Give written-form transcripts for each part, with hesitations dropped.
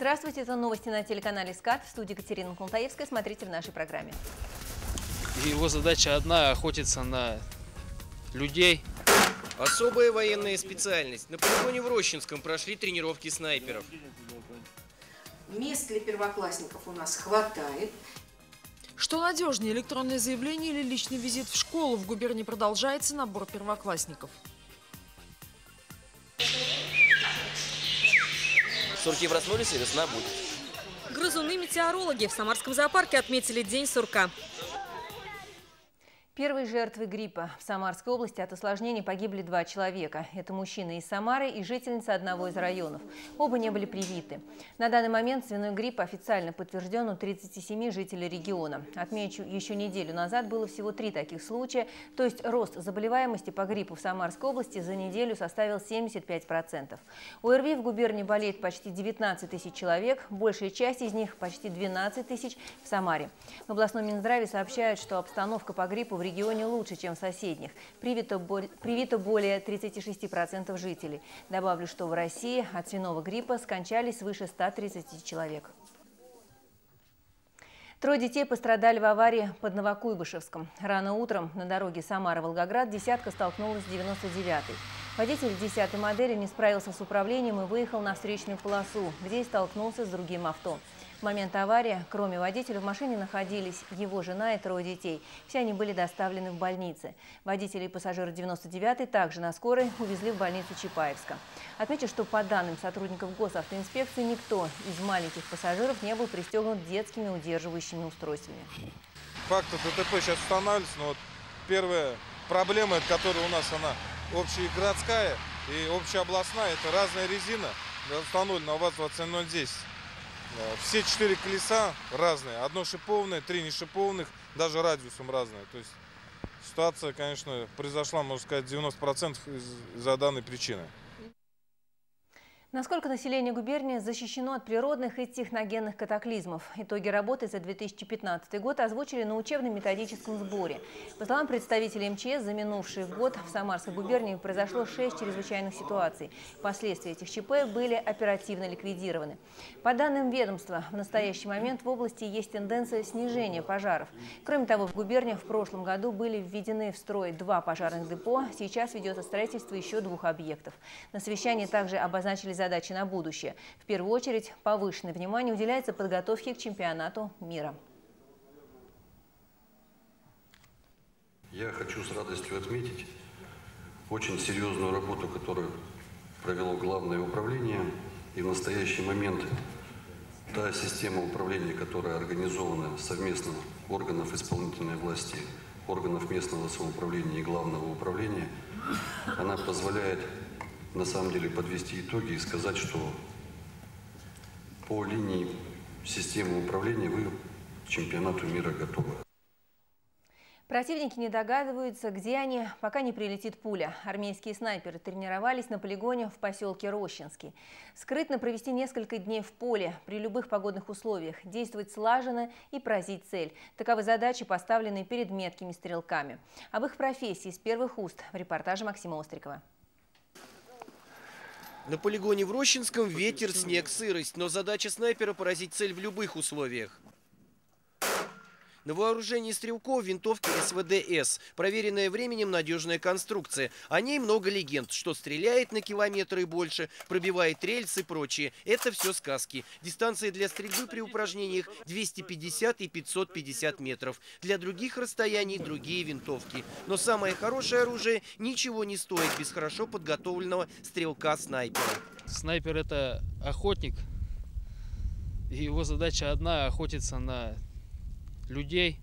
Здравствуйте, это новости на телеканале СКАТ. В студии Екатерина Колтаевская. Смотрите в нашей программе. Его задача одна – охотиться на людей. Особая военная специальность. На полигоне в Рощинском прошли тренировки снайперов. Мест для первоклассников у нас хватает. Что надежнее, электронное заявление или личный визит в школу? В губернии продолжается набор первоклассников. Сурки проснулись, и весна будет. Грызуны-метеорологи в Самарском зоопарке отметили День сурка. Первые жертвы гриппа. В Самарской области от осложнений погибли 2 человека. Это мужчина из Самары и жительница одного из районов. Оба не были привиты. На данный момент свиной грипп официально подтвержден у 37 жителей региона. Отмечу, еще неделю назад было всего 3 таких случая. То есть рост заболеваемости по гриппу в Самарской области за неделю составил 75%. ОРВИ в губернии болеет почти 19 тысяч человек. Большая часть из них, почти 12 тысяч, в Самаре. В областном Минздраве сообщают, что обстановка по гриппу в регионе лучше, чем в соседних. Привито более 36% жителей. Добавлю, что в России от свиного гриппа скончались свыше 130 человек. 3 детей пострадали в аварии под Новокуйбышевском. Рано утром на дороге Самара-Волгоград десятка столкнулась с 99-й. Водитель 10-й модели не справился с управлением и выехал на встречную полосу, где и столкнулся с другим авто. В момент аварии, кроме водителя, в машине находились его жена и 3 детей. Все они были доставлены в больницы. Водители и пассажиры 99-й также на скорой увезли в больницу Чапаевска. Отмечу, что по данным сотрудников госавтоинспекции, никто из маленьких пассажиров не был пристегнут детскими удерживающими устройствами. Факт ДТП сейчас устанавливается, но вот первая проблема, которая у нас она общегородская и общеобластная, это разная резина, установлена у ВАЗ-27010. Все 4 колеса разные, одно шиповное, 3 не шиповных, даже радиусом разные. То есть ситуация, конечно, произошла, можно сказать, 90% из-за данной причины. Насколько население губернии защищено от природных и техногенных катаклизмов? Итоги работы за 2015 год озвучили на учебно-методическом сборе. По словам представителей МЧС, за минувший год в Самарской губернии произошло 6 чрезвычайных ситуаций. Последствия этих ЧП были оперативно ликвидированы. По данным ведомства, в настоящий момент в области есть тенденция снижения пожаров. Кроме того, в губернии в прошлом году были введены в строй 2 пожарных депо. Сейчас ведется строительство еще 2 объектов. На совещании также обозначили задачи на будущее. В первую очередь, повышенное внимание уделяется подготовке к чемпионату мира. Я хочу с радостью отметить очень серьезную работу, которую провело Главное управление. И в настоящий момент та система управления, которая организована совместно органов исполнительной власти, органов местного самоуправления и Главного управления, она позволяет на самом деле подвести итоги и сказать, что по линии системы управления вы к чемпионату мира готовы. Противники не догадываются, где они, пока не прилетит пуля. Армейские снайперы тренировались на полигоне в поселке Рощинский. Скрытно провести несколько дней в поле при любых погодных условиях, действовать слаженно и поразить цель. Таковы задачи, поставленные перед меткими стрелками. Об их профессии с первых уст в репортаже Максима Острикова. На полигоне в Рощинском ветер, снег, сырость, но задача снайпера поразить цель в любых условиях. На вооружении стрелков винтовки СВД-С. Проверенная временем надежная конструкция. О ней много легенд, что стреляет на километры и больше, пробивает рельсы и прочее. Это все сказки. Дистанция для стрельбы при упражнениях 250 и 550 метров. Для других расстояний другие винтовки. Но самое хорошее оружие ничего не стоит без хорошо подготовленного стрелка-снайпера. Снайпер – это охотник. И его задача одна – охотиться на людей.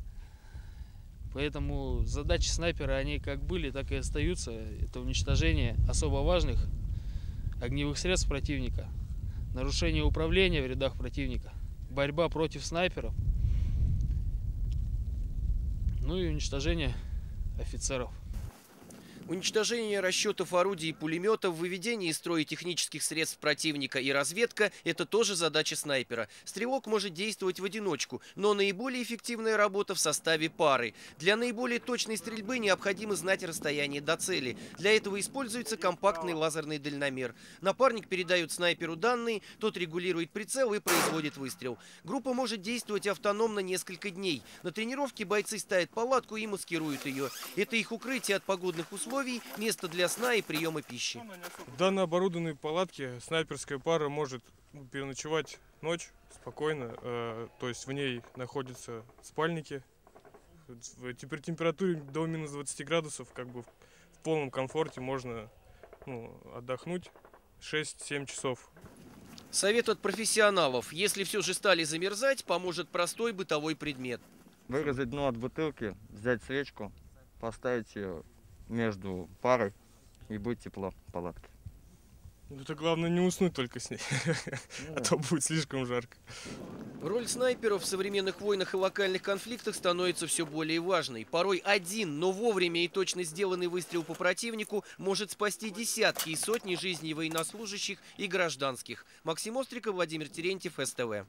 Поэтому задачи снайпера, они как были, так и остаются. Это уничтожение особо важных огневых средств противника, нарушение управления в рядах противника, борьба против снайперов, ну и уничтожение офицеров. Уничтожение расчетов орудий и пулеметов, выведение из строя технических средств противника и разведка – это тоже задача снайпера. Стрелок может действовать в одиночку, но наиболее эффективная работа в составе пары. Для наиболее точной стрельбы необходимо знать расстояние до цели. Для этого используется компактный лазерный дальномер. Напарник передает снайперу данные, тот регулирует прицел и производит выстрел. Группа может действовать автономно несколько дней. На тренировке бойцы ставят палатку и маскируют ее. Это их укрытие от погодных условий, место для сна и приема пищи. В данной оборудованной палатке снайперская пара может переночевать ночь спокойно. То есть в ней находятся спальники. При температуре до минус 20 градусов в полном комфорте можно отдохнуть 6-7 часов. Совет от профессионалов. Если все же стали замерзать, поможет простой бытовой предмет. Вырезать дно от бутылки, взять свечку, поставить ее между парой и будет тепло в палатке. Это главное не уснуть только с ней, а то будет слишком жарко. Роль снайперов в современных войнах и локальных конфликтах становится все более важной. Порой один, но вовремя и точно сделанный выстрел по противнику может спасти десятки и сотни жизней военнослужащих и гражданских. Максим Остриков, Владимир Терентьев, СТВ.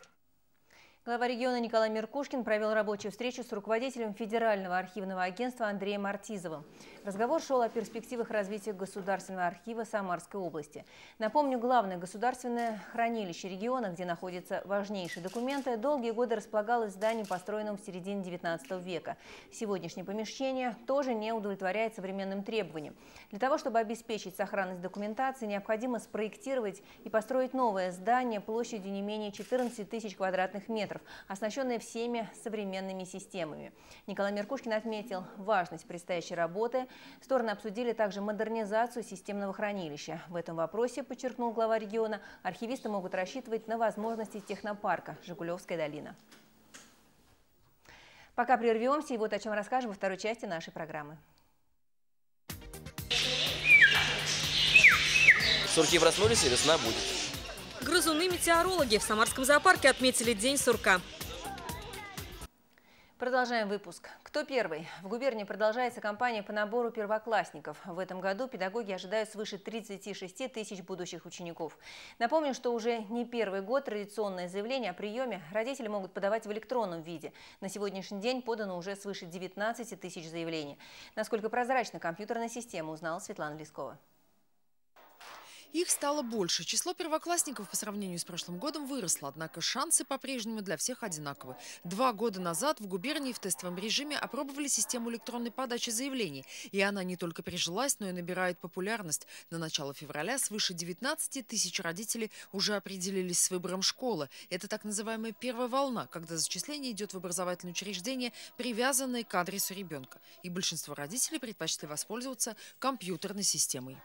Глава региона Николай Меркушкин провел рабочую встречу с руководителем Федерального архивного агентства Андреем Артизовым. Разговор шел о перспективах развития Государственного архива Самарской области. Напомню, главное государственное хранилище региона, где находятся важнейшие документы, долгие годы располагалось в здании, построенном в середине 19 века. Сегодняшнее помещение тоже не удовлетворяет современным требованиям. Для того, чтобы обеспечить сохранность документации, необходимо спроектировать и построить новое здание площадью не менее 14 тысяч квадратных метров, оснащенные всеми современными системами. Николай Меркушкин отметил важность предстоящей работы. Стороны обсудили также модернизацию системного хранилища. В этом вопросе, подчеркнул глава региона, архивисты могут рассчитывать на возможности технопарка «Жигулевская долина». Пока прервемся, и вот о чем расскажем во второй части нашей программы. Сурки проснулись, и весна будет. Грызуны-метеорологи в Самарском зоопарке отметили День сурка. Продолжаем выпуск. Кто первый? В губернии продолжается кампания по набору первоклассников. В этом году педагоги ожидают свыше 36 тысяч будущих учеников. Напомню, что уже не первый год традиционное заявление о приеме родители могут подавать в электронном виде. На сегодняшний день подано уже свыше 19 тысяч заявлений. Насколько прозрачна компьютерная система, узнала Светлана Лескова. Их стало больше. Число первоклассников по сравнению с прошлым годом выросло, однако шансы по-прежнему для всех одинаковы. 2 года назад в губернии в тестовом режиме опробовали систему электронной подачи заявлений. И она не только прижилась, но и набирает популярность. На начало февраля свыше 19 тысяч родителей уже определились с выбором школы. Это так называемая первая волна, когда зачисление идет в образовательные учреждения, привязанные к адресу ребенка. И большинство родителей предпочли воспользоваться компьютерной системой.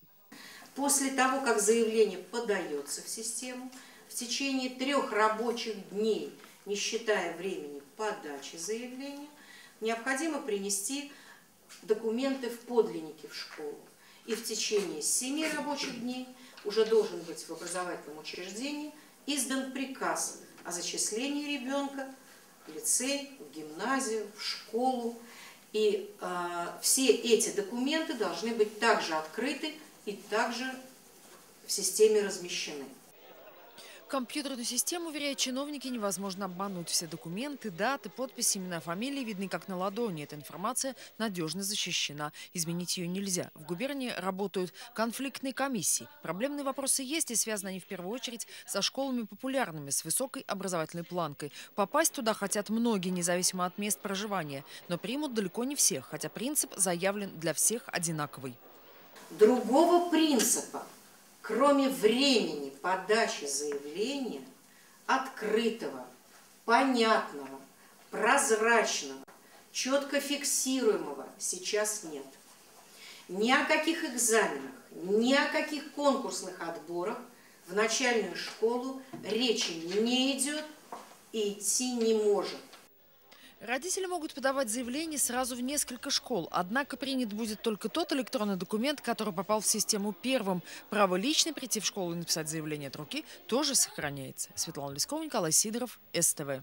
После того, как заявление подается в систему, в течение 3 рабочих дней, не считая времени подачи заявления, необходимо принести документы в подлиннике в школу. И в течение 7 рабочих дней уже должен быть в образовательном учреждении издан приказ о зачислении ребенка в лицей, в гимназию, в школу. И все эти документы должны быть также открыты и также в системе размещены. Компьютерную систему, уверяют чиновники, невозможно обмануть. Все документы, даты, подписи, имена, фамилии видны как на ладони. Эта информация надежно защищена. Изменить ее нельзя. В губернии работают конфликтные комиссии. Проблемные вопросы есть, и связаны они в первую очередь со школами популярными, с высокой образовательной планкой. Попасть туда хотят многие, независимо от мест проживания. Но примут далеко не всех, хотя принцип заявлен для всех одинаковый. Другого принципа, кроме времени подачи заявления, открытого, понятного, прозрачного, четко фиксируемого, сейчас нет. Ни о каких экзаменах, ни о каких конкурсных отборах в начальную школу речи не идет и идти не может. Родители могут подавать заявление сразу в несколько школ. Однако принят будет только тот электронный документ, который попал в систему первым. Право лично прийти в школу и написать заявление от руки тоже сохраняется. Светлана Лескова, Николай Сидоров, СТВ.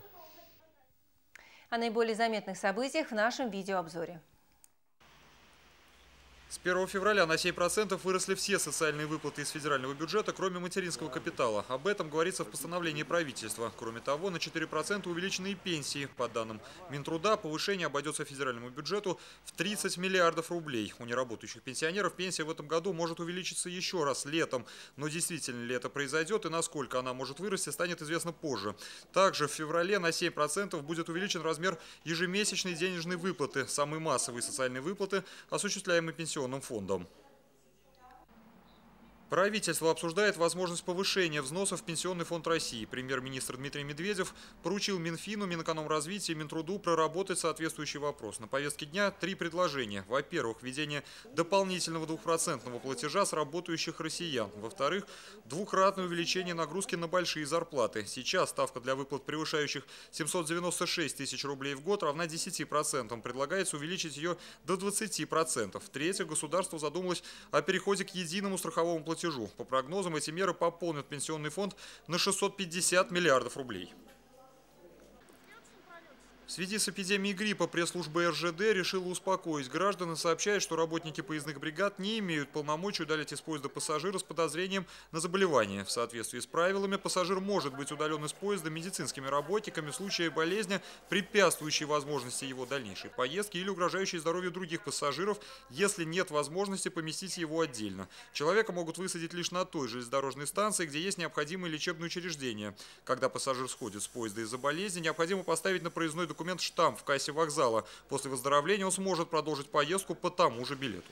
О наиболее заметных событиях в нашем видеообзоре. С 1 февраля на 7% выросли все социальные выплаты из федерального бюджета, кроме материнского капитала. Об этом говорится в постановлении правительства. Кроме того, на 4% увеличены и пенсии. По данным Минтруда, повышение обойдется федеральному бюджету в 30 миллиардов рублей. У неработающих пенсионеров пенсия в этом году может увеличиться еще раз летом. Но действительно ли это произойдет и насколько она может вырасти, станет известно позже. Также в феврале на 7% будет увеличен размер ежемесячной денежной выплаты. Самые массовые социальные выплаты, осуществляемые пенсионерами, фондом. Правительство обсуждает возможность повышения взносов в Пенсионный фонд России. Премьер-министр Дмитрий Медведев поручил Минфину, Минэкономразвитию и Минтруду проработать соответствующий вопрос. На повестке дня 3 предложения. Во-первых, введение дополнительного 2% платежа с работающих россиян. Во-вторых, двукратное увеличение нагрузки на большие зарплаты. Сейчас ставка для выплат, превышающих 796 тысяч рублей в год, равна 10%. Предлагается увеличить ее до 20%. В-третьих, государство задумалось о переходе к единому страховому платежу. По прогнозам, эти меры пополнят пенсионный фонд на 650 миллиардов рублей. В связи с эпидемией гриппа пресс-служба РЖД решила успокоить граждан и сообщает, что работники поездных бригад не имеют полномочий удалять из поезда пассажира с подозрением на заболевание. В соответствии с правилами, пассажир может быть удален из поезда медицинскими работниками в случае болезни, препятствующей возможности его дальнейшей поездки или угрожающей здоровью других пассажиров, если нет возможности поместить его отдельно. Человека могут высадить лишь на той железнодорожной станции, где есть необходимые лечебные учреждения. Когда пассажир сходит с поезда из-за болезни, необходимо поставить на проездной документ штамп в кассе вокзала. После выздоровления он сможет продолжить поездку по тому же билету.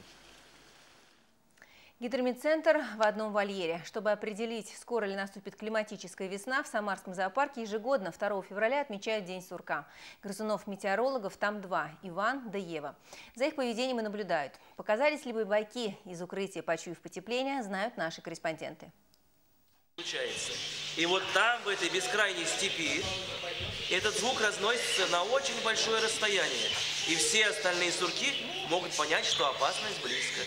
Гидромедцентр в одном вольере. Чтобы определить, скоро ли наступит климатическая весна, в Самарском зоопарке ежегодно 2 февраля отмечают День сурка. Грызунов-метеорологов там 2 – Иван да Ева. За их поведением и наблюдают. Показались ли байбаки из укрытия, почуяв потепление, знают наши корреспонденты. И вот там, в этой бескрайней степи, этот звук разносится на очень большое расстояние. И все остальные сурки могут понять, что опасность близко.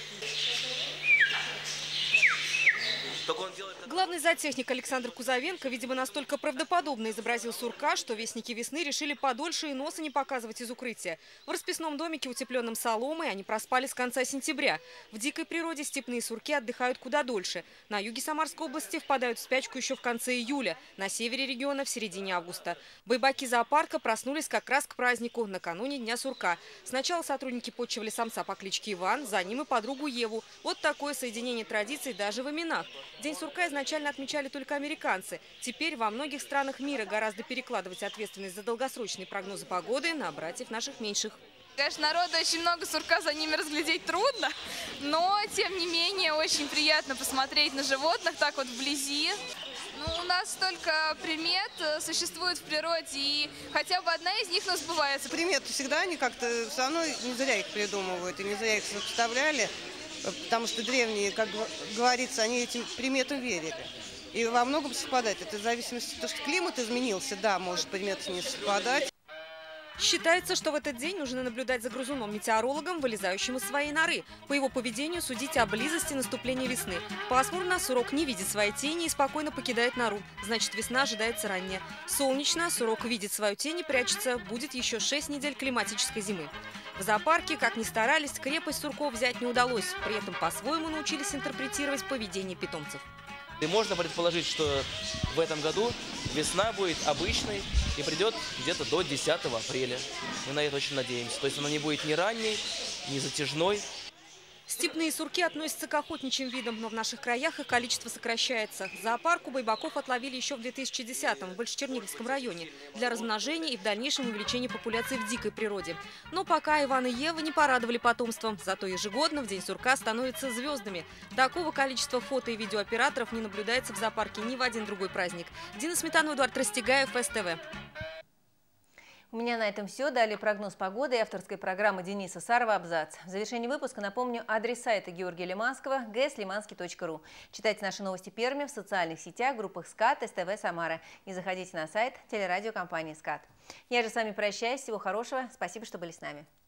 Главный зоотехник Александр Кузовенко, видимо, настолько правдоподобно изобразил сурка, что вестники весны решили подольше и носа не показывать из укрытия. В расписном домике, утепленном соломой, они проспали с конца сентября. В дикой природе степные сурки отдыхают куда дольше. На юге Самарской области впадают в спячку еще в конце июля, на севере региона – в середине августа. Байбаки зоопарка проснулись как раз к празднику, накануне Дня сурка. Сначала сотрудники почивали самца по кличке Иван, за ним и подругу Еву. Вот такое соединение традиций даже в именах. День сурка изначально отмечали только американцы. Теперь во многих странах мира гораздо перекладывать ответственность за долгосрочные прогнозы погоды на братьев наших меньших. Конечно, народу очень много, сурка за ними разглядеть трудно, но, тем не менее, очень приятно посмотреть на животных так вот вблизи. Ну, у нас столько примет существует в природе, и хотя бы одна из них сбывается. Приметы всегда они как-то, все равно не зря их придумывают, и не зря их составляли. Потому что древние, как говорится, они этим приметам верили. И во многом совпадает. Это в зависимости от того, что климат изменился, да, может приметы не совпадать. Считается, что в этот день нужно наблюдать за грызуном-метеорологом, вылезающим из своей норы. По его поведению судить о близости наступления весны. Пасмурно сурок не видит своей тени и спокойно покидает нору. Значит, весна ожидается ранее. Солнечно сурок видит свою тень и прячется. Будет еще 6 недель климатической зимы. В зоопарке, как ни старались, крепость сурков взять не удалось. При этом по-своему научились интерпретировать поведение питомцев. И можно предположить, что в этом году весна будет обычной и придет где-то до 10 апреля. Мы на это очень надеемся. То есть она не будет ни ранней, ни затяжной. Степные сурки относятся к охотничьим видам, но в наших краях их количество сокращается. В зоопарку байбаков отловили еще в 2010-м в Большечерниговском районе для размножения и в дальнейшем увеличения популяции в дикой природе. Но пока Иван и Ева не порадовали потомством, зато ежегодно в День сурка становятся звездами. Такого количества фото- и видеооператоров не наблюдается в зоопарке ни в один другой праздник. Дина Сметанова, Эдуард Растегаев, СТВ. У меня на этом все. Далее прогноз погоды и авторской программы Дениса Сарова «Абзац». В завершении выпуска напомню адрес сайта Георгия Лиманского gslimansky.ru. Читайте наши новости первыми в социальных сетях, группах СКАТ, СТВ Самара. И заходите на сайт телерадиокомпании СКАТ. Я же с вами прощаюсь. Всего хорошего. Спасибо, что были с нами.